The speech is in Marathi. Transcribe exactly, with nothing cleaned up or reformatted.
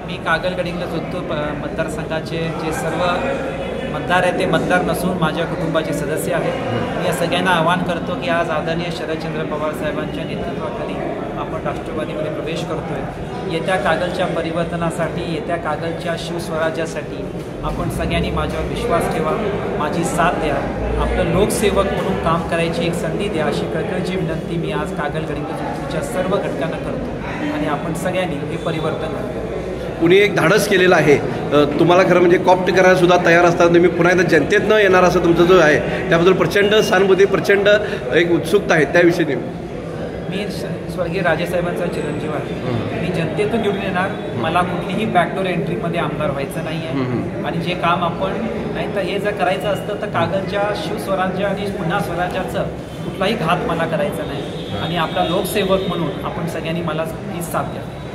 मी कागल गडिंग्लज उत्तूर मतदारसंघाचे जे सर्व मतदार आहेत ते मतदार नसून माझ्या कुटुंबाचे सदस्य आहेत। मी या सगळ्यांना आवाहन करतो की आज आदरणीय शरदचंद्र पवार साहेबांच्या नेतृत्वाखाली आपण राष्ट्रवादीमध्ये प्रवेश करतोय। येत्या कागलच्या परिवर्तनासाठी, येत्या कागलच्या शिवस्वराज्यासाठी आपण सगळ्यांनी माझ्यावर विश्वास ठेवा, माझी साथ द्या, आपलं लोकसेवक म्हणून काम करायची एक संधी द्या, अशी कळकळीची विनंती मी आज कागल गडिंग्लज उत्तूरच्या सर्व घटकांना करतो आणि आपण सगळ्यांनी हे परिवर्तन करूया। कुणी एक धाडस केलेलं आहे, तुम्हाला खरं म्हणजे कॉप्ट करायला सुद्धा तयार असतात, तुम्ही पुन्हा एकदा जनतेत न येणार असं तुमचं जो आहे त्याबद्दल प्रचंड सहानुभूती, प्रचंड एक उत्सुकता आहे त्याविषयी। मी स्वर्गीय राजेसाहेबांचा चिरंजीव आहे, मी जनतेतून निवडून येणार, मला कुठलीही बॅकडोर एंट्रीमध्ये आमदार व्हायचं नाही आहे आणि जे काम आपण नाही तर हे जर करायचं असतं तर कागलच्या शिवस्वराज्य आणि पुन्हा स्वराज्याचं कुठलाही घात मला करायचा नाही आणि आपला लोकसेवक म्हणून आपण सगळ्यांनी मला ही साथ द्या।